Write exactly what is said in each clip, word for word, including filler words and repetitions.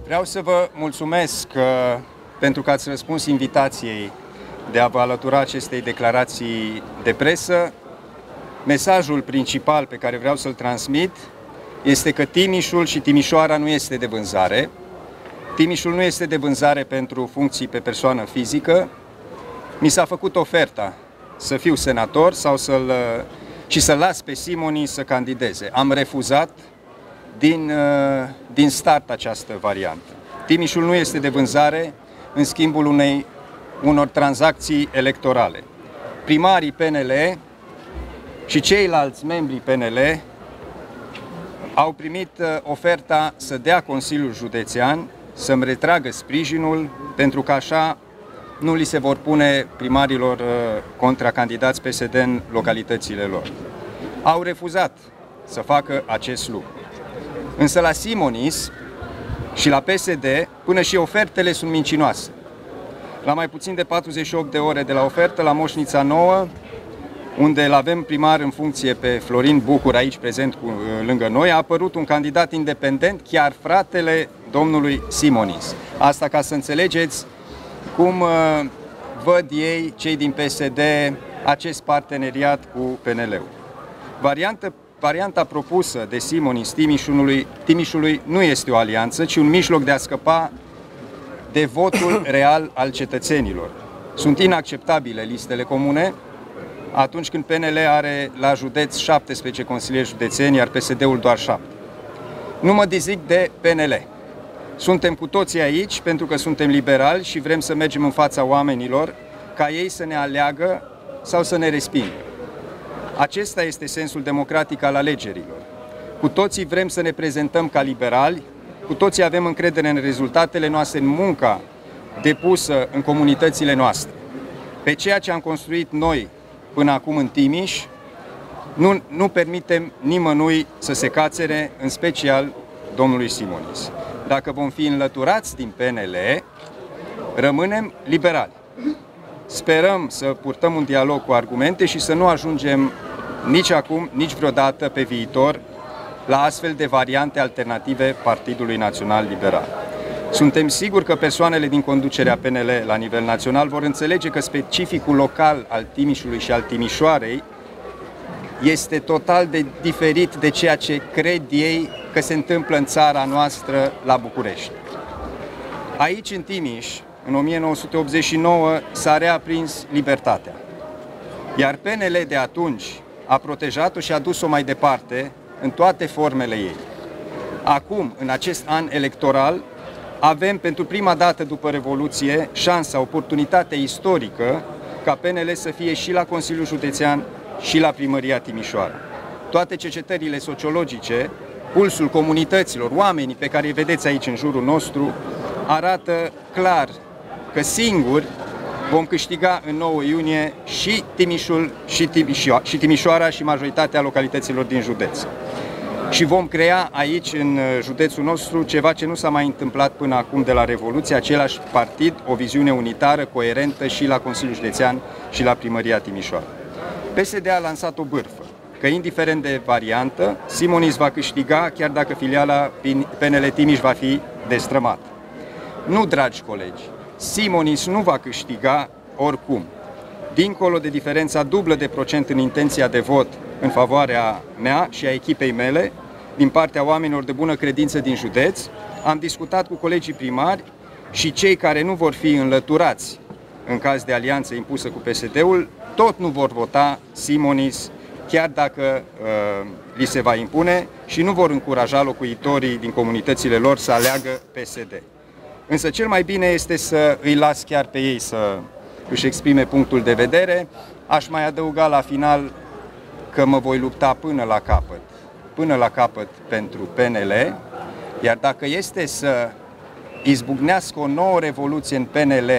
Vreau să vă mulțumesc uh, pentru că ați răspuns invitației de a vă alătura acestei declarații de presă. Mesajul principal pe care vreau să-l transmit este că Timișul și Timișoara nu este de vânzare. Timișul nu este de vânzare pentru funcții pe persoană fizică. Mi s-a făcut oferta să fiu senator sau să-l, și să las pe Simonis să candideze. Am refuzat din, din start această variantă. Timișul nu este de vânzare în schimbul unei, unor tranzacții electorale. Primarii P N L și ceilalți membri P N L au primit oferta să dea Consiliul Județean să-mi retragă sprijinul, pentru că așa nu li se vor pune primarilor contracandidați P S D în localitățile lor. Au refuzat să facă acest lucru. Însă la Simonis și la P S D, până și ofertele sunt mincinoase. La mai puțin de patruzeci și opt de ore de la ofertă, la Moșnița Nouă, unde îl avem primar în funcție pe Florin Bucur, aici prezent cu, lângă noi, a apărut un candidat independent, chiar fratele domnului Simonis. Asta ca să înțelegeți cum uh, văd ei, cei din P S D, acest parteneriat cu P N L-ul. Varianta, varianta propusă de Simonis Timișului, Timișului nu este o alianță, ci un mijloc de a scăpa de votul real al cetățenilor. Sunt inacceptabile listele comune atunci când P N L are la județ șaptesprezece consilieri județeni, iar P S D-ul doar șapte. Nu mă dezic de P N L. Suntem cu toții aici pentru că suntem liberali și vrem să mergem în fața oamenilor ca ei să ne aleagă sau să ne respingă. Acesta este sensul democratic al alegerilor. Cu toții vrem să ne prezentăm ca liberali, cu toții avem încredere în rezultatele noastre, în munca depusă în comunitățile noastre. Pe ceea ce am construit noi până acum în Timiș, nu, nu permitem nimănui să se cațere, în special domnului Simonis. Dacă vom fi înlăturați din P N L, rămânem liberali. Sperăm să purtăm un dialog cu argumente și să nu ajungem nici acum, nici vreodată pe viitor la astfel de variante alternative Partidului Național Liberal. Suntem siguri că persoanele din conducerea P N L la nivel național vor înțelege că specificul local al Timișului și al Timișoarei este total de diferit de ceea ce cred ei că se întâmplă în țara noastră la București. Aici, în Timiș, în o mie nouă sute optzeci și nouă, s-a reaprins libertatea. Iar P N L de atunci a protejat-o și a dus-o mai departe în toate formele ei. Acum, în acest an electoral, avem pentru prima dată după Revoluție șansa, oportunitatea istorică ca P N L să fie și la Consiliul Județean și la Primăria Timișoara. Toate cercetările sociologice, pulsul comunităților, oamenii pe care îi vedeți aici în jurul nostru, arată clar că singuri vom câștiga în nouă iunie și Timișul și, Timișo și Timișoara și majoritatea localităților din județ. Și vom crea aici, în județul nostru, ceva ce nu s-a mai întâmplat până acum de la Revoluție, același partid, o viziune unitară, coerentă și la Consiliul Județean și la Primăria Timișoara. P S D a lansat o bârfă, că indiferent de variantă, Simonis va câștiga chiar dacă filiala P N L Timiș va fi destrămată. Nu, dragi colegi, Simonis nu va câștiga oricum. Dincolo de diferența dublă de procent în intenția de vot în favoarea mea și a echipei mele, din partea oamenilor de bună credință din județ, am discutat cu colegii primari și cei care nu vor fi înlăturați în caz de alianță impusă cu P S D-ul, tot nu vor vota Simonis, chiar dacă uh, li se va impune, și nu vor încuraja locuitorii din comunitățile lor să aleagă P S D. Însă cel mai bine este să îi las chiar pe ei să își exprime punctul de vedere. Aș mai adăuga la final că mă voi lupta până la capăt, până la capăt pentru P N L, iar dacă este să izbucnească o nouă revoluție în P N L,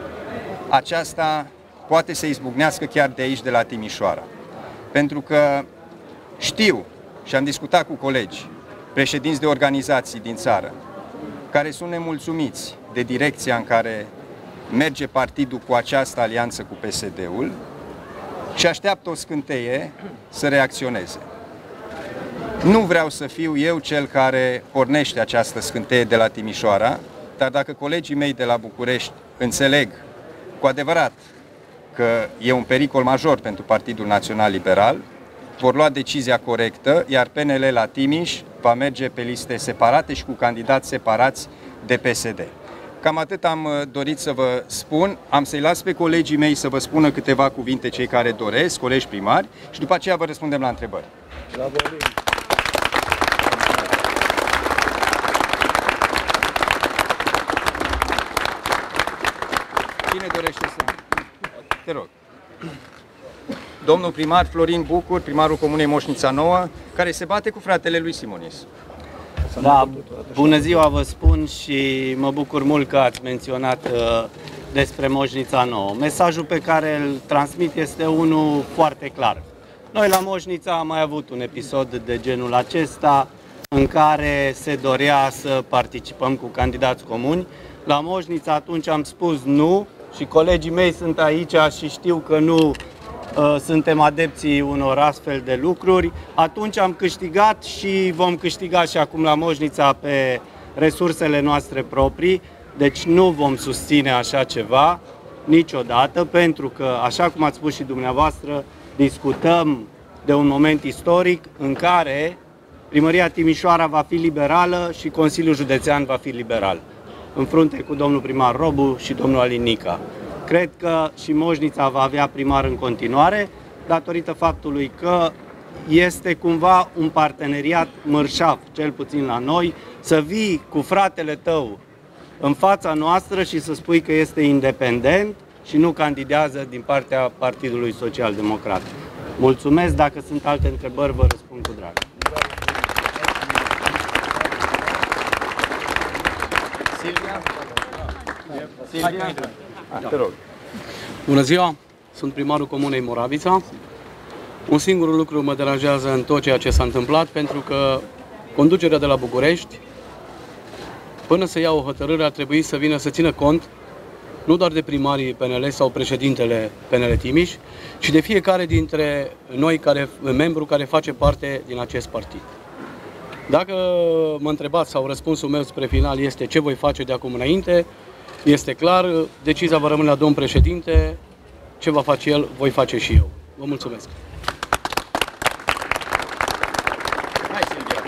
aceasta poate să izbucnească chiar de aici, de la Timișoara. Pentru că știu și am discutat cu colegi, președinți de organizații din țară, care sunt nemulțumiți de direcția în care merge partidul cu această alianță cu P S D-ul și așteaptă o scânteie să reacționeze. Nu vreau să fiu eu cel care pornește această scânteie de la Timișoara, dar dacă colegii mei de la București înțeleg cu adevărat că e un pericol major pentru Partidul Național Liberal, vor lua decizia corectă, iar P N L la Timiș va merge pe liste separate și cu candidați separați de P S D. Cam atât am dorit să vă spun. Am să-i las pe colegii mei să vă spună câteva cuvinte, cei care doresc, colegi primari, și după aceea vă răspundem la întrebări. Cine dorește să... Te rog. Domnul primar Florin Bucur, primarul Comunei Moșnița Nouă, care se bate cu fratele lui Simonis. Da, bună ziua vă spun și mă bucur mult că ați menționat uh, despre Moșnița Nouă. Mesajul pe care îl transmit este unul foarte clar. Noi la Moșnița am mai avut un episod de genul acesta în care se dorea să participăm cu candidați comuni. La Moșnița atunci am spus nu și colegii mei sunt aici și știu că nu uh, suntem adepții unor astfel de lucruri. Atunci am câștigat și vom câștiga și acum la Moșnița pe resursele noastre proprii. Deci nu vom susține așa ceva niciodată, pentru că, așa cum ați spus și dumneavoastră, discutăm de un moment istoric în care Primăria Timișoara va fi liberală și Consiliul Județean va fi liberal, în frunte cu domnul primar Robu și domnul Alin Nica. Cred că și Moșnița va avea primar în continuare, datorită faptului că este cumva un parteneriat mărșav, cel puțin la noi, să vii cu fratele tău în fața noastră și să spui că este independent și nu candidează din partea Partidului Social Democrat. Mulțumesc, dacă sunt alte întrebări, vă răspund cu drag. Silvia? Silvia? Ah, te rog. Bună ziua, sunt primarul Comunei Moravița. Un singur lucru mă deranjează în tot ceea ce s-a întâmplat, pentru că conducerea de la București, până să ia o hotărâre, ar trebui să vină să țină cont nu doar de primarii P N L sau președintele P N L Timiș, ci de fiecare dintre noi, care, membru care face parte din acest partid. Dacă mă întrebați sau răspunsul meu spre final este ce voi face de acum înainte, este clar, decizia va rămâne la domn președinte, ce va face el, voi face și eu. Vă mulțumesc! Hai, Silvia.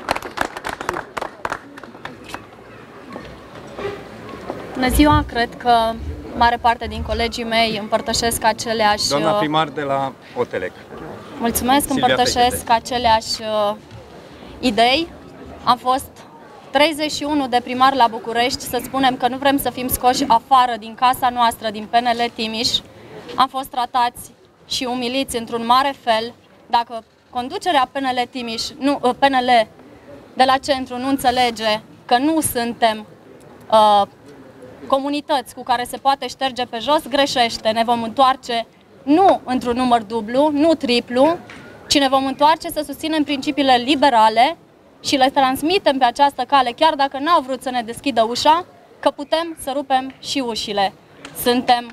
Bună ziua, cred că mare parte din colegii mei împărtășesc aceleași... Doamna primar de la Otelec. Mulțumesc, Silvia împărtășesc Fechete. aceleași uh, idei. Am fost treizeci și unu de primari la București, să spunem că nu vrem să fim scoși afară din casa noastră, din P N L Timiș. Am fost tratați și umiliți într-un mare fel. Dacă conducerea P N L Timiș, nu, P N L de la centru nu înțelege că nu suntem uh, comunități cu care se poate șterge pe jos, greșește. Ne vom întoarce nu într-un număr dublu, nu triplu, ci ne vom întoarce să susținem principiile liberale și le transmitem pe această cale, chiar dacă n-au vrut să ne deschidă ușa, că putem să rupem și ușile. Suntem...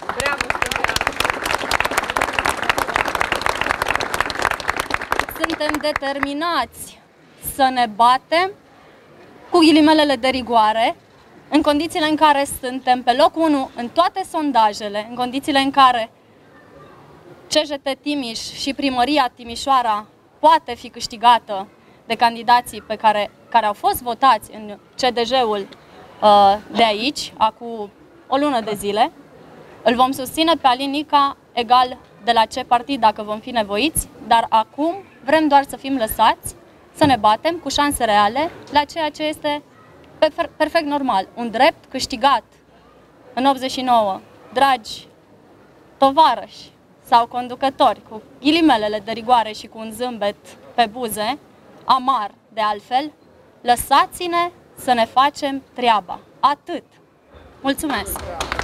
Suntem determinați să ne batem cu ghilimelele de rigoare, în condițiile în care suntem pe locul unu în toate sondajele, în condițiile în care C J T Timiș și Primăria Timișoara poate fi câștigată de candidații pe care, care au fost votați în C D J-ul uh, de aici, acum o lună de zile. Îl vom susține pe Alin Nica egal de la ce partid, dacă vom fi nevoiți, dar acum vrem doar să fim lăsați, să ne batem cu șanse reale la ceea ce este perfect normal, un drept câștigat în optzeci și nouă. Dragi tovarăși sau conducători, cu ghilimelele de rigoare și cu un zâmbet pe buze, amar de altfel, lăsați-ne să ne facem treaba. Atât. Mulțumesc!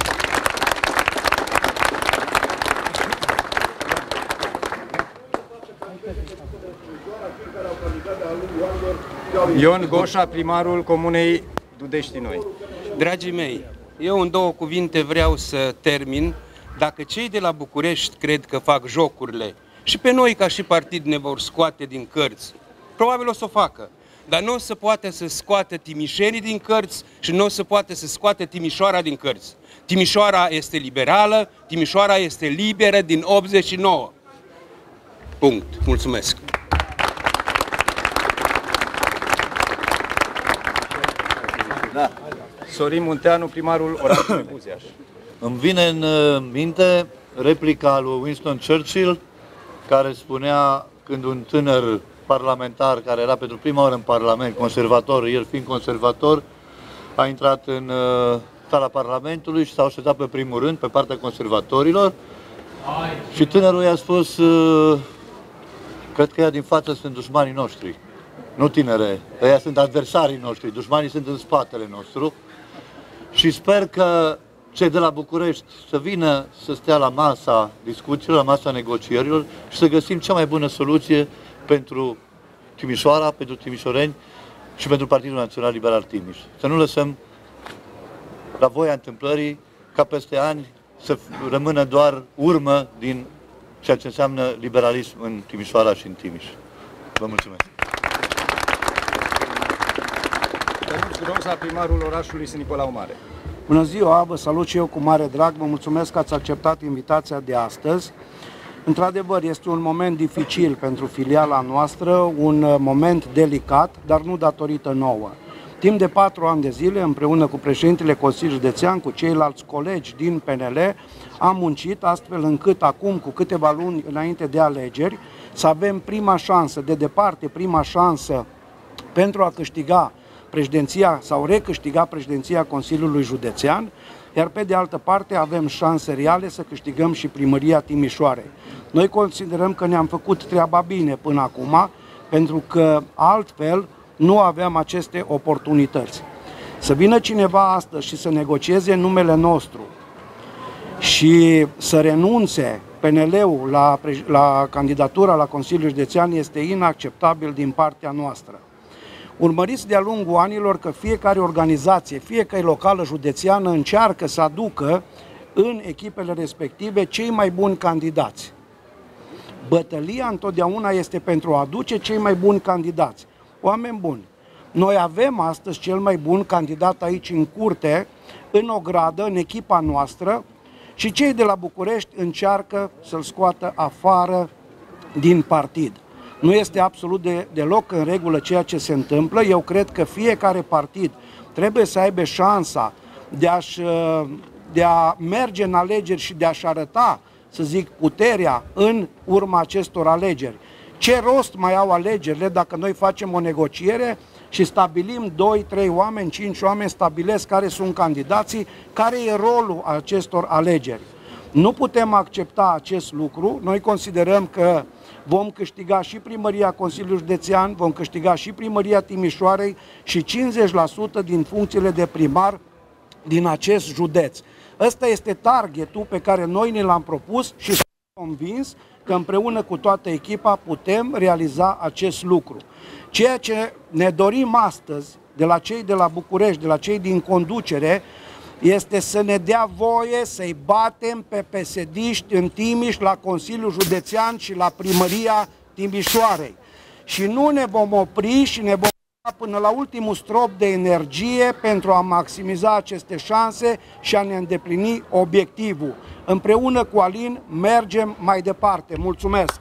Ion Goșa, primarul Comunei Dudești Noi. Dragii mei, eu în două cuvinte vreau să termin. Dacă cei de la București cred că fac jocurile și pe noi ca și partid ne vor scoate din cărți Probabil o să o facă. Dar nu o să poată să scoată timișenii din cărți și nu o să poată să scoată Timișoara din cărți. Timișoara este liberală, Timișoara este liberă din optzeci și nouă. Punct. Mulțumesc. Da. Sorin Munteanu, primarul orașului Buziaș. Îmi vine în minte replica lui Winston Churchill, care spunea când un tânăr parlamentar care era pentru prima oară în Parlament, conservator, el fiind conservator, a intrat în uh, sala Parlamentului și s-a așezat pe primul rând, pe partea conservatorilor, și tânărul i-a spus, uh, cred că ea din față sunt dușmanii noștri, nu tinere, ăia sunt adversarii noștri, dușmanii sunt în spatele nostru, și sper că cei de la București să vină să stea la masa discuțiilor, la masa negocierilor și să găsim cea mai bună soluție pentru Timișoara, pentru timișoreni și pentru Partidul Național Liberal Timiș. Să nu lăsăm la voia întâmplării ca peste ani să rămână doar urmă din ceea ce înseamnă liberalism în Timișoara și în Timiș. Vă mulțumesc! Groza, primarul orașului Sân Nicolau Mare. Bună ziua, vă salut și eu cu mare drag, vă mulțumesc că ați acceptat invitația de astăzi. Într-adevăr, este un moment dificil pentru filiala noastră, un moment delicat, dar nu datorită nouă. Timp de patru ani de zile, împreună cu președintele Consiliului Județean, cu ceilalți colegi din P N L, am muncit astfel încât acum, cu câteva luni înainte de alegeri, să avem prima șansă, de departe prima șansă pentru a câștiga președinția sau recâștiga președinția Consiliului Județean, iar pe de altă parte avem șanse reale să câștigăm și primăria Timișoarei. Noi considerăm că ne-am făcut treaba bine până acum, pentru că altfel nu aveam aceste oportunități. Să vină cineva astăzi și să negocieze numele nostru și să renunțe P N L-ul la, la candidatura la Consiliul Județean este inacceptabil din partea noastră. Urmăriți de-a lungul anilor că fiecare organizație, fiecare locală județeană încearcă să aducă în echipele respective cei mai buni candidați. Bătălia întotdeauna este pentru a aduce cei mai buni candidați. Oameni buni, noi avem astăzi cel mai bun candidat aici în curte, în ogradă, în echipa noastră, și cei de la București încearcă să-l scoată afară din partid. Nu este absolut de, deloc în regulă ceea ce se întâmplă. Eu cred că fiecare partid trebuie să aibă șansa de, a-și, de a merge în alegeri și de a-și arăta, să zic, puterea în urma acestor alegeri. Ce rost mai au alegerile dacă noi facem o negociere și stabilim doi, trei oameni, cinci oameni, stabilesc care sunt candidații, care e rolul acestor alegeri. Nu putem accepta acest lucru. Noi considerăm că vom câștiga și primăria Consiliului Județean, vom câștiga și primăria Timișoarei și cincizeci la sută din funcțiile de primar din acest județ. Ăsta este targetul pe care noi ne l-am propus și sunt convins că împreună cu toată echipa putem realiza acest lucru. Ceea ce ne dorim astăzi de la cei de la București, de la cei din conducere, este să ne dea voie să-i batem pe P S D-iști în Timiș la Consiliul Județean și la primăria Timișoarei. Și nu ne vom opri și ne vom până la ultimul strop de energie pentru a maximiza aceste șanse și a ne îndeplini obiectivul. Împreună cu Alin mergem mai departe. Mulțumesc!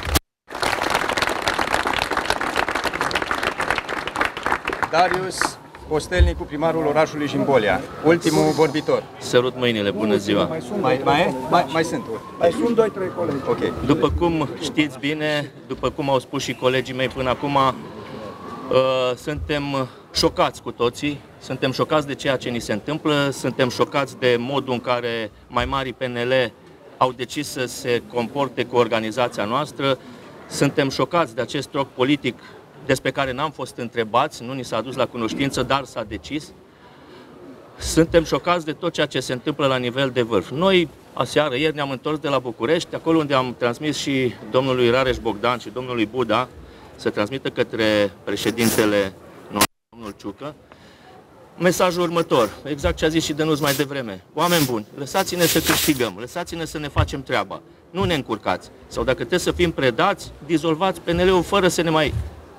Darius Postelnicu, primarul orașului Jimbolia. Ultimul vorbitor. Sărut mâinile, bună ziua! Mai, mai, mai, e? mai, mai sunt. Mai sunt doi, trei colegi. Okay. După cum știți bine, după cum au spus și colegii mei până acum, uh, suntem șocați cu toții, suntem șocați de ceea ce ni se întâmplă, suntem șocați de modul în care mai mari P N L au decis să se comporte cu organizația noastră, suntem șocați de acest troc politic despre care n-am fost întrebați, nu ni s-a adus la cunoștință, dar s-a decis. Suntem șocați de tot ceea ce se întâmplă la nivel de vârf. Noi, aseară, ieri ne-am întors de la București, acolo unde am transmis și domnului Rareș Bogdan și domnului Buda să transmită către președintele nostru, domnul Ciucă, mesajul următor, exact ce a zis și Dănuț mai devreme. Oameni buni, lăsați-ne să câștigăm, lăsați-ne să ne facem treaba, nu ne încurcați. Sau dacă trebuie să fim predați, dizolvați P N L-ul fără să ne mai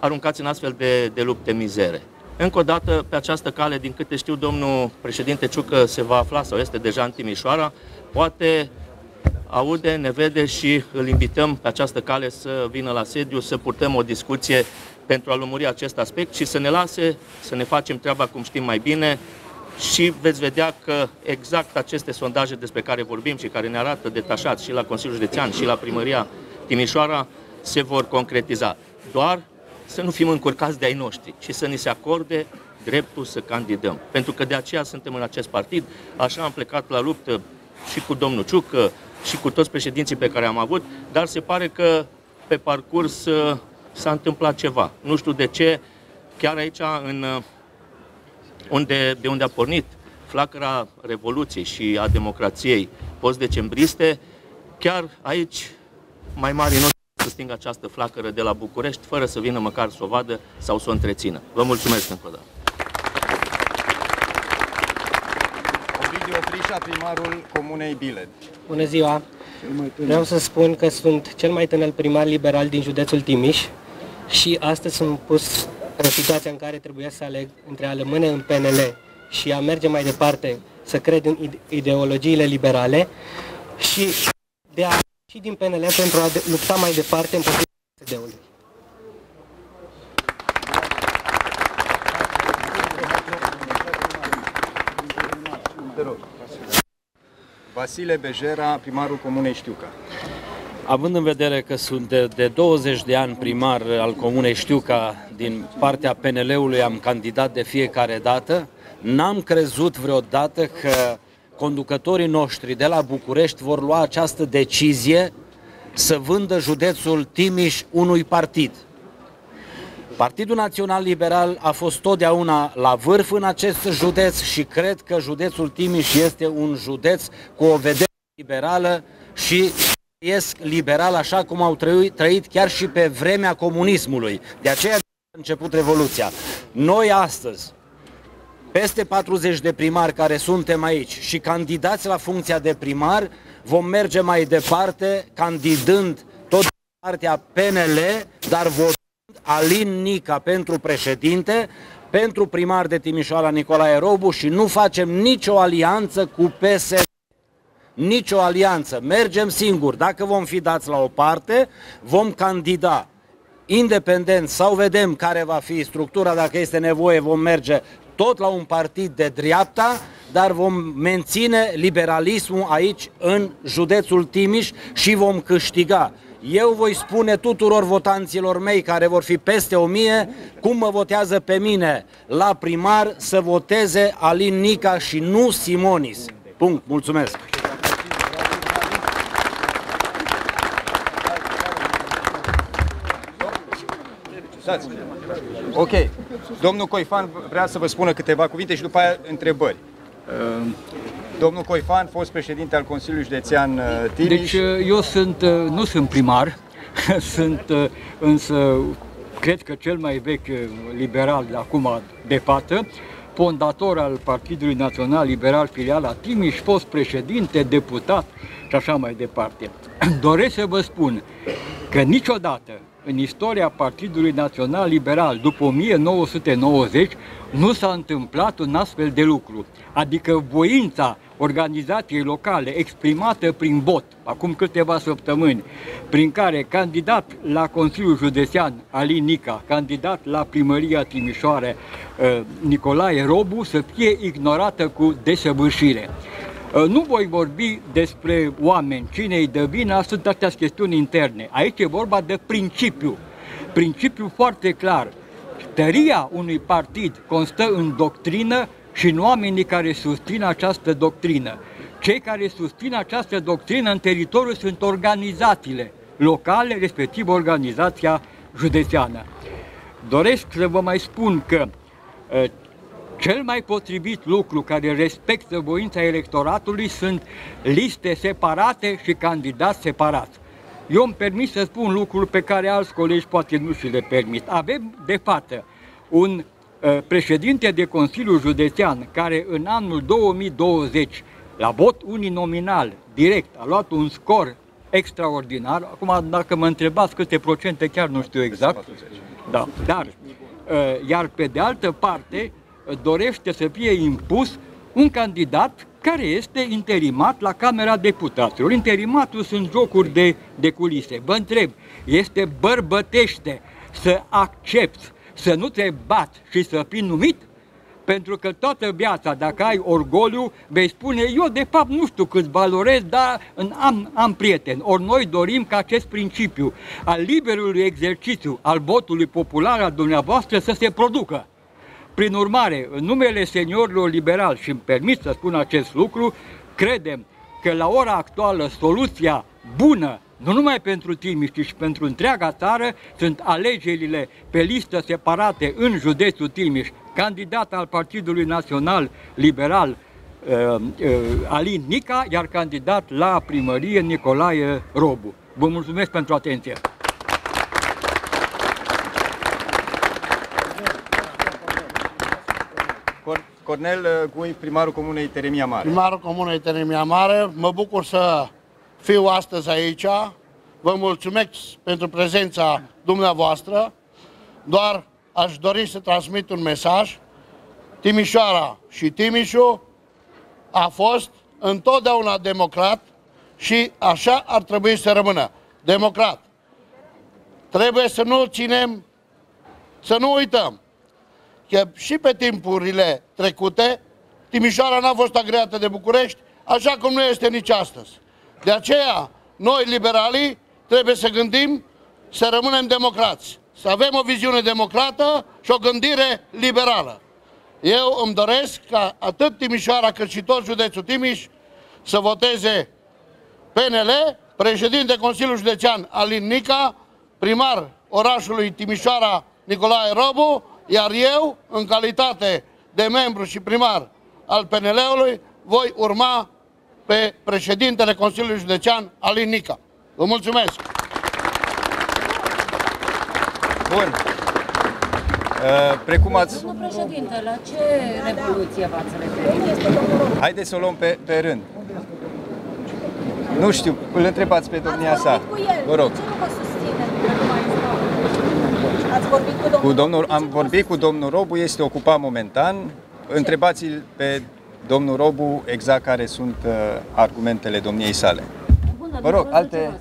aruncați în astfel de, de lupte mizere. Încă o dată, pe această cale, din câte știu, domnul președinte Ciucă se va afla sau este deja în Timișoara, poate aude, ne vede și îl invităm pe această cale să vină la sediu, să purtăm o discuție pentru a lămuri acest aspect și să ne lase să ne facem treaba cum știm mai bine și veți vedea că exact aceste sondaje despre care vorbim și care ne arată detașați și la Consiliul Județean și la Primăria Timișoara se vor concretiza. Doar să nu fim încurcați de ai noștri și să ni se acorde dreptul să candidăm. Pentru că de aceea suntem în acest partid, așa am plecat la luptă și cu domnul Ciucă și cu toți președinții pe care am avut, dar se pare că pe parcurs s-a întâmplat ceva. Nu știu de ce, chiar aici, în, unde, de unde a pornit flacăra Revoluției și a democrației post-decembriste, chiar aici mai mari noștri să stingă această flacără de la București, fără să vină măcar să o vadă sau să o întrețină. Vă mulțumesc încă o dată. Ovidiu Frișa, primarul Comunei Biled. Bună ziua! Vreau să spun că sunt cel mai tânăr primar liberal din județul Timiș și astăzi sunt pus în situația în care trebuia să aleg între a rămâne în P N L și a merge mai departe să cred în ideologiile liberale și de a și din P N L pentru a lupta mai departe împotriva P S D-ului. Vasile Bejera, primarul Comunei Știuca. Având în vedere că sunt de, de douăzeci de ani primar al Comunei Știuca, din partea P N L-ului am candidat de fiecare dată, n-am crezut vreodată că conducătorii noștri de la București vor lua această decizie să vândă județul Timiș unui partid. Partidul Național Liberal a fost totdeauna la vârf în acest județ și cred că județul Timiș este un județ cu o vedere liberală și trăiesc liberal așa cum au trăit, trăit chiar și pe vremea comunismului. De aceea a început Revoluția. Noi astăzi, peste patruzeci de primari care suntem aici și candidați la funcția de primar, vom merge mai departe candidând tot de partea P N L, dar votând Alin Nica pentru președinte, pentru primar de Timișoara Nicolae Robu și nu facem nicio alianță cu P S D. Nicio alianță. Mergem singuri. Dacă vom fi dați la o parte, vom candida independent sau vedem care va fi structura, dacă este nevoie vom merge tot la un partid de dreapta, dar vom menține liberalismul aici în județul Timiș și vom câștiga. Eu voi spune tuturor votanților mei, care vor fi peste o mie, cum mă votează pe mine la primar, să voteze Alin Nica și nu Simonis. Punct. Mulțumesc. Ok. Domnul Coifan vrea să vă spună câteva cuvinte și după aia întrebări. Domnul Coifan, fost președinte al Consiliului Județean Timiș. Deci eu sunt, nu sunt primar, sunt însă, cred că cel mai vechi liberal de acum de față, fondator al Partidului Național Liberal filiala Timiș, fost președinte, deputat și așa mai departe. Doresc să vă spun că niciodată în istoria Partidului Național Liberal după o mie nouă sute nouăzeci nu s-a întâmplat un astfel de lucru. Adică voința organizației locale exprimată prin vot, acum câteva săptămâni, prin care candidat la Consiliul Județean Alin Nica, candidat la Primăria Timișoara Nicolae Robu, să fie ignorată cu desăvârșire. Nu voi vorbi despre oameni, cine-i dă vina, sunt astea chestiuni interne. Aici e vorba de principiu. Principiu foarte clar. Tăria unui partid constă în doctrină și în oamenii care susțin această doctrină. Cei care susțin această doctrină în teritoriu sunt organizațiile locale, respectiv organizația județeană. Doresc să vă mai spun că cel mai potrivit lucru care respectă voința electoratului sunt liste separate și candidați separați. Eu îmi permit să spun lucruri pe care alți colegi poate nu și le permit. Avem de față un uh, președinte de Consiliul Județean care în anul două mii douăzeci, la vot uninominal, direct, a luat un scor extraordinar. Acum, dacă mă întrebați câte procente, chiar nu știu exact. Da, dar, iar pe de altă parte, dorește să fie impus un candidat care este interimat la Camera Deputaților. Interimatul sunt jocuri de, de culise. Vă întreb, este bărbătește să accepti, să nu te bați și să fii numit? Pentru că toată viața, dacă ai orgoliu, vei spune, eu de fapt nu știu cât valorez, dar am, am prieteni. Ori noi dorim ca acest principiu al liberului exercițiu al votului popular al dumneavoastră să se producă. Prin urmare, în numele seniorilor liberali, și îmi permit să spun acest lucru, credem că la ora actuală soluția bună, nu numai pentru Timiș, ci și pentru întreaga țară, sunt alegerile pe listă separate în județul Timiș, candidat al Partidului Național Liberal uh, uh, Alin Nica, iar candidat la primărie Nicolae Robu. Vă mulțumesc pentru atenție! Cornel Gui, primarul Comunei Teremia Mare. Primarul Comunei Teremia Mare, mă bucur să fiu astăzi aici. Vă mulțumesc pentru prezența dumneavoastră. Doar aș dori să transmit un mesaj. Timișoara și Timișul a fost întotdeauna democrat și așa ar trebui să rămână. Democrat. Trebuie să nu ținem, să nu uităm că și pe timpurile trecute, Timișoara n-a fost agreată de București, așa cum nu este nici astăzi. De aceea, noi, liberalii, trebuie să gândim să rămânem democrați, să avem o viziune democrată și o gândire liberală. Eu îmi doresc ca atât Timișoara cât și tot județul Timiș să voteze P N L, președinte Consiliul Județean Alin Nica, primar orașului Timișoara Nicolae Robu, iar eu, în calitate de membru și primar al P N L-ului, voi urma pe președintele Consiliului Județean Alin Nica. Vă mulțumesc! Bun. Uh, precum ați... Domnul președinte, la ce revoluție v-ați referit? Haideți să o luăm pe, pe rând. Nu știu, îl întrebați pe domnia sa. Vă rog. Ce nu vă susține? Ați vorbit cu domnul, cu domnul Am vorbit cu domnul Robu, este ocupat momentan. Întrebați-l pe domnul Robu exact care sunt uh, argumentele domniei sale. Bun, vă rog, alte...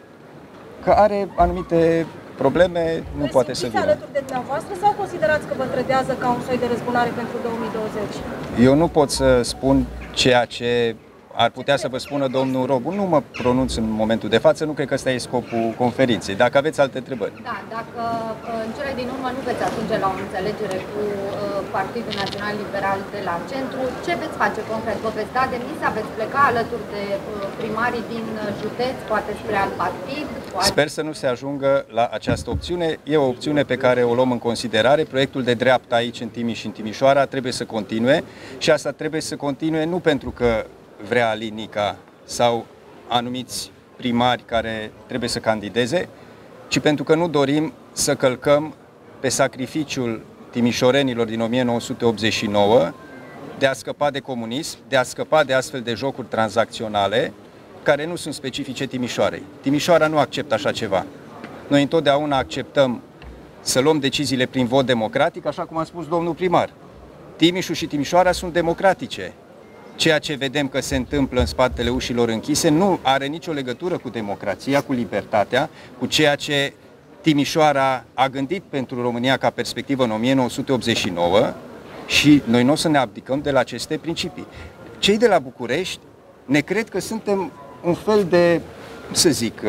Că are anumite probleme, nu Vă poate să vină. alături de dumneavoastră sau considerați că vă trădează ca un soi de răzbunare pentru două mii douăzeci? Eu nu pot să spun ceea ce ar putea să vă spună domnul Robu. Nu mă pronunț în momentul de față, nu cred că ăsta e scopul conferinței. Dacă aveți alte întrebări. Da, dacă în cele din urmă nu veți ajunge la o înțelegere cu Partidul Național Liberal de la centru, ce veți face concret? Vă veți da demisia, veți pleca alături de primarii din județ, poate spre alt partid? Poate... Sper să nu se ajungă la această opțiune. E o opțiune pe care o luăm în considerare. Proiectul de dreapta aici în Timiș și în Timișoara trebuie să continue și asta trebuie să continue nu pentru că vrea Alin Nica sau anumiți primari care trebuie să candideze, ci pentru că nu dorim să călcăm pe sacrificiul timișorenilor din o mie nouă sute optzeci și nouă de a scăpa de comunism, de a scăpa de astfel de jocuri tranzacționale care nu sunt specifice Timișoarei. Timișoara nu acceptă așa ceva. Noi întotdeauna acceptăm să luăm deciziile prin vot democratic, așa cum a spus domnul primar. Timișul și Timișoara sunt democratice. Ceea ce vedem că se întâmplă în spatele ușilor închise nu are nicio legătură cu democrația, cu libertatea, cu ceea ce Timișoara a gândit pentru România ca perspectivă în o mie nouă sute optzeci și nouă și noi nu o să ne abdicăm de la aceste principii. Cei de la București ne cred că suntem un fel de, să zic,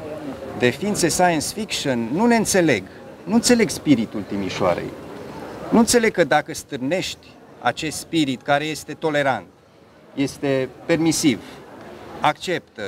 de ființe science fiction, nu ne înțeleg, nu înțeleg spiritul Timișoarei. Nu înțeleg că dacă stârnești acest spirit care este tolerant, este permisiv, acceptă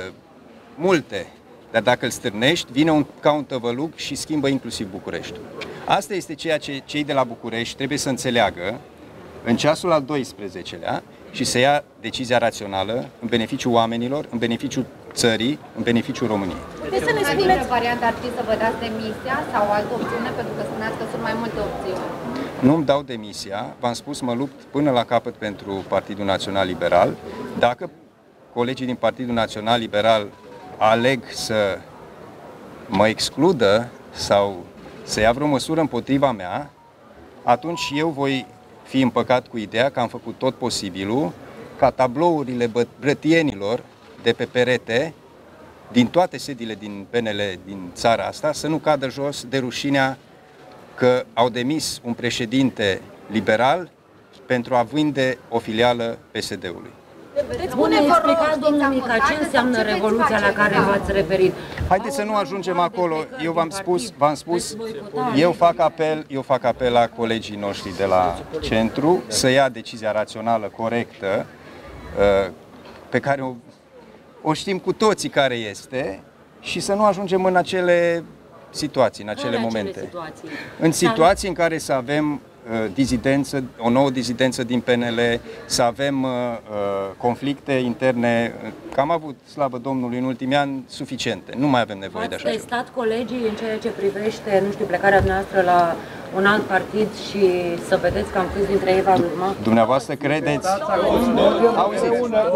multe, dar dacă îl stârnești, vine un, ca un tăvălug și schimbă inclusiv Bucureștiul. Asta este ceea ce cei de la București trebuie să înțeleagă în ceasul al doisprezecelea și să ia decizia rațională în beneficiul oamenilor, în beneficiul țării, în beneficiul României. Puteți să ne spuneți varianta ar fi să vă dați demisia sau altă opțiune, pentru că spuneați că sunt mai multe opțiuni. Nu-mi dau demisia, v-am spus, mă lupt până la capăt pentru Partidul Național Liberal. Dacă colegii din Partidul Național Liberal aleg să mă excludă sau să ia vreo măsură împotriva mea, atunci eu voi fi împăcat cu ideea că am făcut tot posibilul ca tablourile brătienilor de pe perete, din toate sediile din P N L din țara asta, să nu cadă jos de rușinea că au demis un președinte liberal pentru a vinde o filială P S D-ului. Spune, explicați, domnul Mica, ce înseamnă revoluția la care v-ați referit? Haideți să nu ajungem acolo. Eu v-am spus, v-am spus, eu fac apel, eu fac apel la colegii noștri de la centru să ia decizia rațională, corectă, pe care o, o știm cu toții care este, și să nu ajungem în acele situații, în acele momente. Situații? În situații în care să avem uh, dizidență, o nouă dizidență din P N L, să avem uh, conflicte interne, că am avut, slavă Domnului, în ultimii ani suficiente. Nu mai avem nevoie de așa ceva. Ați testat colegii în ceea ce privește, nu știu, plecarea noastră la un alt partid și să vedeți cam câți dintre ei v-ar urma? Dumneavoastră credeți? Auziți?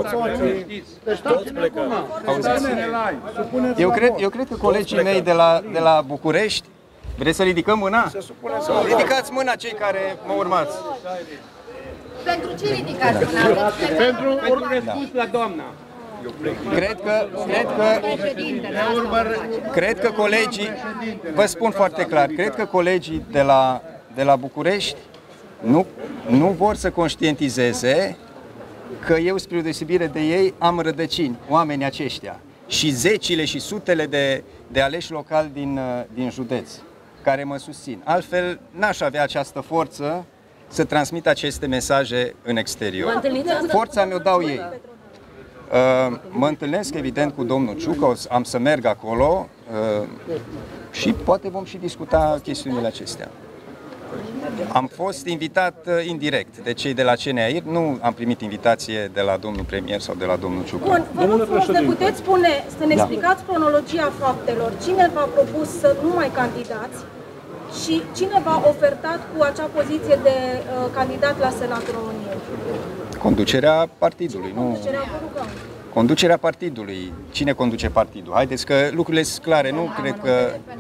Eu cred, eu cred că colegii mei de la, de la București, vreți să ridicăm mâna? Ridicați mâna cei care mă urmați. Pentru ce ridicați mâna? Pentru un răspuns la doamna. Cred că, cred că, cred că colegii, vă spun foarte clar, cred că colegii de la, de la București nu, nu vor să conștientizeze că eu, spre o deosebire de ei, am rădăcini, oamenii aceștia, și zecile și sutele de, de aleși locali din, din județ care mă susțin. Altfel, n-aș avea această forță să transmit aceste mesaje în exterior. Forța mi-o dau ei. Mă întâlnesc, evident, cu domnul Ciucă, am să merg acolo și poate vom și discuta chestiunile acestea. Am fost invitat indirect de cei de la C N A I R, nu am primit invitație de la domnul premier sau de la domnul Ciucă. Bun, vă rog frumos, ne puteți spune, să ne explicați cronologia faptelor. Cine v-a propus să nu mai candidați și cine v-a ofertat cu acea poziție de uh, candidat la Senatul României? Conducerea partidului, nu... Conducerea, Conducerea partidului. Cine conduce partidul? Haideți că lucrurile sunt clare, nu cred că...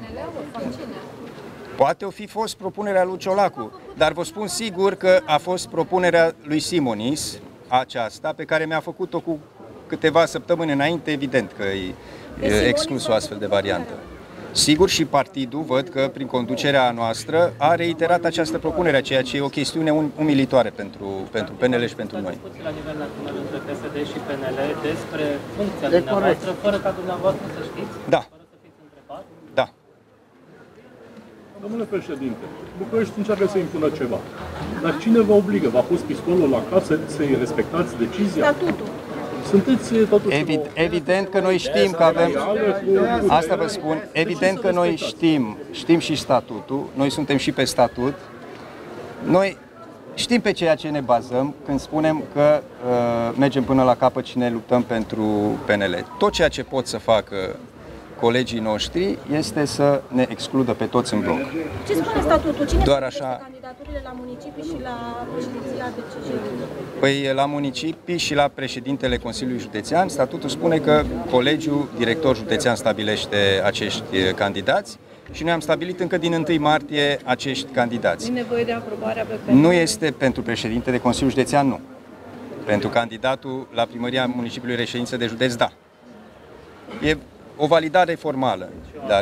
Poate o fi fost propunerea lui Ciolacu, dar vă spun sigur că a fost propunerea lui Simonis, aceasta, pe care mi-a făcut-o cu câteva săptămâni înainte, evident că e exclus o astfel de variantă. Sigur, și partidul, văd că prin conducerea noastră a reiterat această propunere, ceea ce e o chestiune umilitoare pentru, pentru P N L și pentru noi. La nivel național între P S D și P N L despre funcția dumneavoastră, fără ca dumneavoastră să știți? Da. Fără să fiți întrebat? Da. Domnule președinte, București încearcă să impună ceva. Dar cine vă obligă? V-a pus pistolul la casă să-i respectați decizia? Statutul. Sunteți totuși... Evid, evident că noi știm că avem... Asta vă spun, evident că noi știm, știm și statutul, noi suntem și pe statut. Noi știm pe ceea ce ne bazăm când spunem că uh, mergem până la capăt și ne luptăm pentru P N L. Tot ceea ce pot să facă colegii noștri este să ne excludă pe toți în bloc. Ce spune statutul? Cine Doar așa... candidaturile la municipii și la președinția de C J? Păi la municipii și la președintele Consiliului Județean, statutul spune că colegiul director județean stabilește acești candidați și noi am stabilit încă din întâi martie acești candidați. Nu e nevoie de aprobarea pe P N L? Nu este pentru președinte de Consiliul Județean, nu. Pentru candidatul la primăria municipiului reședință de județ, da. E o validare formală, dar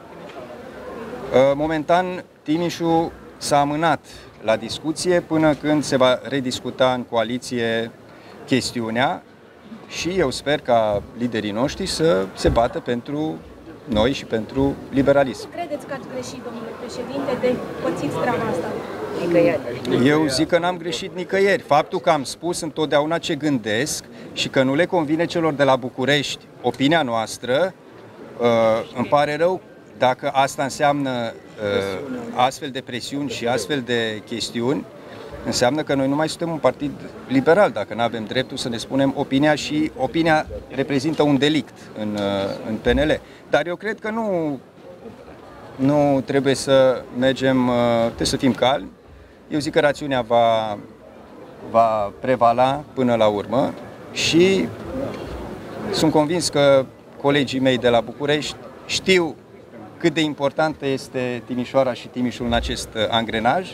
momentan Timișul s-a amânat la discuție până când se va rediscuta în coaliție chestiunea și eu sper ca liderii noștri să se bată pentru noi și pentru liberalism. Credeți că ați greșit, domnule președinte, de pățiți treaba asta? Eu zic că n-am greșit nicăieri. Faptul că am spus întotdeauna ce gândesc și că nu le convine celor de la București opinia noastră, uh, îmi pare rău dacă asta înseamnă uh, astfel de presiuni și astfel de chestiuni, înseamnă că noi nu mai suntem un partid liberal, dacă nu avem dreptul să ne spunem opinia și opinia reprezintă un delict în, uh, în P N L. Dar eu cred că nu, nu trebuie să mergem, uh, trebuie să fim calmi. Eu zic că rațiunea va, va prevala până la urmă și sunt convins că colegii mei de la București știu cât de importantă este Timișoara și Timișul în acest angrenaj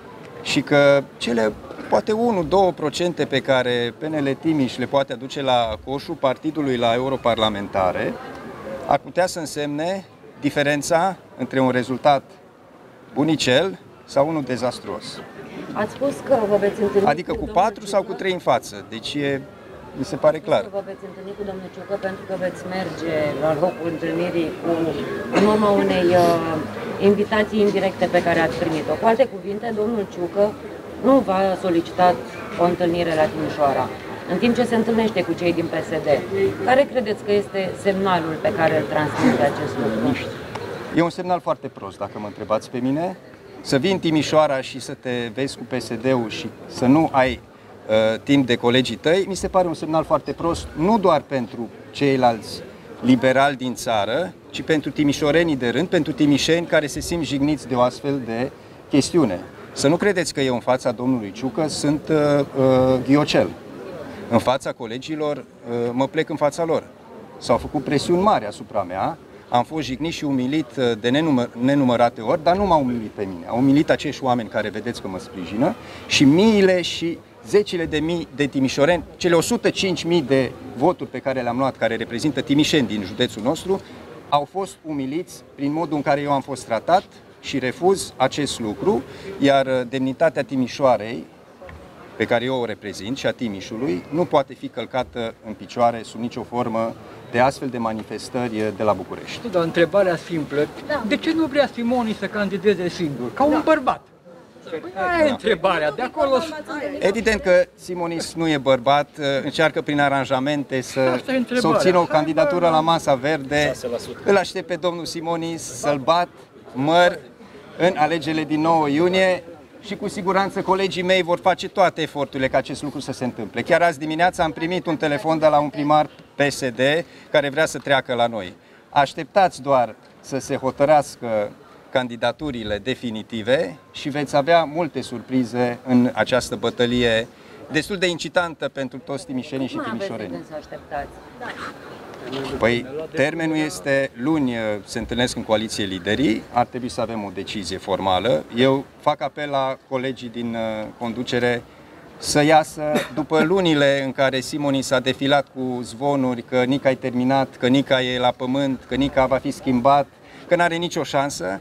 și că cele poate unu două la sută pe care P N L Timiș le poate aduce la coșul partidului la europarlamentare ar putea să însemne diferența între un rezultat bunicel sau unul dezastruos. Ați spus că vă veți întâlni Adică cu patru sau cu trei în față. Deci e, mi se pare clar. Vă veți întâlni cu domnul Ciucă pentru că veți merge la locul întâlnirii cu, în urma unei uh, invitații indirecte pe care ați primit-o. Cu alte cuvinte, domnul Ciucă nu v-a solicitat o întâlnire la Timișoara, în timp ce se întâlnește cu cei din P S D. Care credeți că este semnalul pe care îl transmite acest lucru? E un semnal foarte prost, dacă mă întrebați pe mine. Să vii în Timișoara și să te vezi cu P S D-ul și să nu ai uh, timp de colegii tăi, mi se pare un semnal foarte prost, nu doar pentru ceilalți liberali din țară, ci pentru timișorenii de rând, pentru timișeni care se simt jigniți de o astfel de chestiune. Să nu credeți că eu în fața domnului Ciucă sunt uh, uh, ghiocel. În fața colegilor uh, mă plec în fața lor. S-au făcut presiuni mari asupra mea, am fost jignit și umilit de nenumăr, nenumărate ori, dar nu m-au umilit pe mine. Au umilit acești oameni care vedeți că mă sprijină și miile și zecile de mii de timișoreni, cele o sută cinci mii de voturi pe care le-am luat, care reprezintă timișeni din județul nostru, au fost umiliți prin modul în care eu am fost tratat și refuz acest lucru, iar demnitatea Timișoarei, pe care eu o reprezint, și a Timișului, nu poate fi călcată în picioare sub nicio formă de astfel de manifestări de la București. Dar întrebarea simplă, da. De ce nu vrea Simoni să candideze singur, ca un da. bărbat? Aia e întrebarea, de acolo... Evident că Simonis nu e bărbat, încearcă prin aranjamente să, să obțină o candidatură la Masa Verde. Îl aștept pe domnul Simonis să-l bat măr în alegerile din nouă iunie și cu siguranță colegii mei vor face toate eforturile ca acest lucru să se întâmple. Chiar azi dimineața am primit un telefon de la un primar P S D care vrea să treacă la noi. Așteptați doar să se hotărască candidaturile definitive și veți avea multe surprize în această bătălie destul de incitantă pentru toți timișenii și timișorenii. Să așteptați. Păi, termenul este luni, se întâlnesc în coaliție liderii, ar trebui să avem o decizie formală. Eu fac apel la colegii din conducere să iasă după lunile în care Simoni s-a defilat cu zvonuri că Nica e terminat, că Nica e la pământ, că Nica va fi schimbat, că n-are nicio șansă,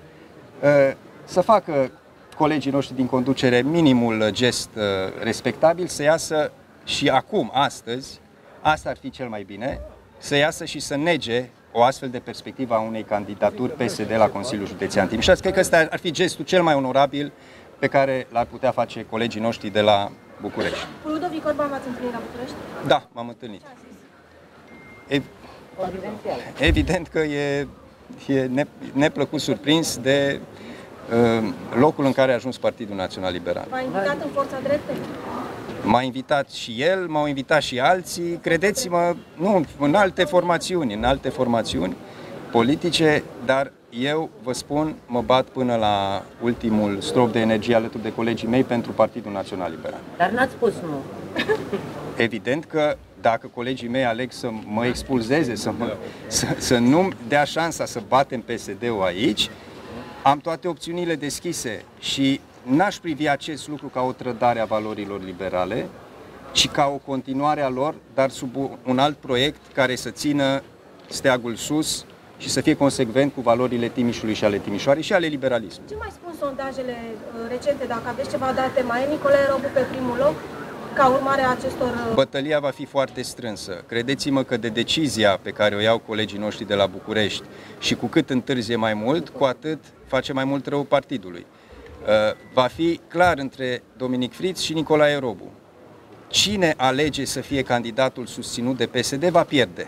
să facă colegii noștri din conducere minimul gest respectabil, să iasă și acum, astăzi, asta ar fi cel mai bine, să iasă și să nege o astfel de perspectivă a unei candidaturi P S D la Consiliul Județean Timișoara. Cred că ăsta ar fi gestul cel mai onorabil pe care l-ar putea face colegii noștri de la București. Cu Ludovic Orban v-ați întâlnit la București? Da, m-am întâlnit. E... Evident că e, e ne, neplăcut surprins de uh, locul în care a ajuns Partidul Național Liberal. V-a invitat în Forța Drepte? M-a invitat și el, m-au invitat și alții, credeți-mă, nu, în alte formațiuni, în alte formațiuni politice, dar eu vă spun, mă bat până la ultimul strop de energie alături de colegii mei pentru Partidul Național Liberal. Dar n-ați spus nu. Evident că dacă colegii mei aleg să mă expulzeze, să, mă, să, să nu dea șansa să batem P S D-ul aici, am toate opțiunile deschise și n-aș privi acest lucru ca o trădare a valorilor liberale, ci ca o continuare a lor, dar sub un alt proiect care să țină steagul sus și să fie consecvent cu valorile Timișului și ale Timișoarei și ale liberalismului. Ce mai spun sondajele recente, dacă aveți ceva date, mai e Nicolae Robu pe primul loc, ca urmare a acestor... Bătălia va fi foarte strânsă. Credeți-mă că de decizia pe care o iau colegii noștri de la București și cu cât întârzie mai mult, cu atât face mai mult rău partidului. Va fi clar între Dominic Friț și Nicolae Robu. Cine alege să fie candidatul susținut de P S D va pierde.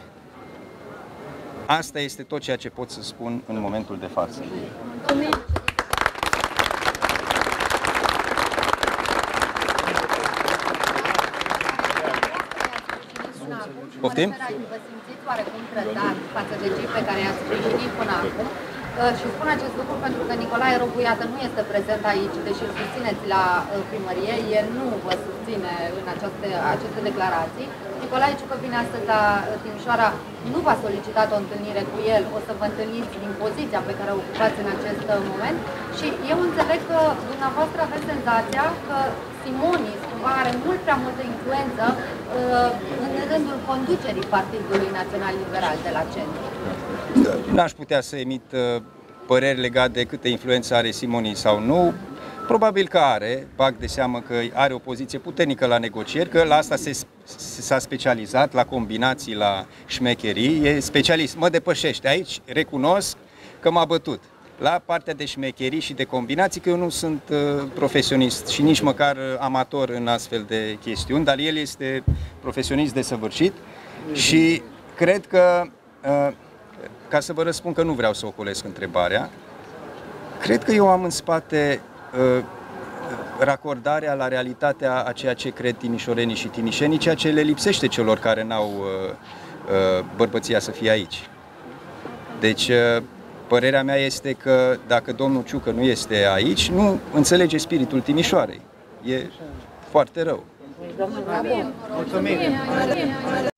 Asta este tot ceea ce pot să spun în momentul de față. Poftim? Vă simțiți oarecum trădați față de cei pe care i-ați sprijinit până acum? Și spun acest lucru pentru că Nicolae Robu, iată, nu este prezent aici, deși îl susțineți la primărie, el nu vă susține în aceste, aceste declarații. Nicolae Ciucă vine astăzi la Timișoara, nu v-a solicitat o întâlnire cu el, o să vă întâlniți din poziția pe care o ocupați în acest moment și eu înțeleg că dumneavoastră aveți senzația că Simonis cumva are mult prea multă influență uh, în rândul conducerii Partidului Național Liberal de la centru. N-aș putea să emit uh, păreri legate de câtă influență are Simonis sau nu. Probabil că are, bag de seamă că are o poziție puternică la negocieri, că la asta s-a specializat, la combinații, la șmecherii, e specialist, mă depășește. Aici recunosc că m-a bătut. La partea de șmecherii și de combinații, că eu nu sunt uh, profesionist și nici măcar amator în astfel de chestiuni, dar el este profesionist desăvârșit și cred că, uh, ca să vă răspund că nu vreau să ocolesc întrebarea, cred că eu am în spate uh, racordarea la realitatea a ceea ce cred timișorenii și timișenii, ceea ce le lipsește celor care n-au uh, uh, bărbăția să fie aici. Deci, uh, părerea mea este că dacă domnul Ciucă nu este aici, nu înțelege spiritul Timișoarei. E foarte rău. Mulțumim!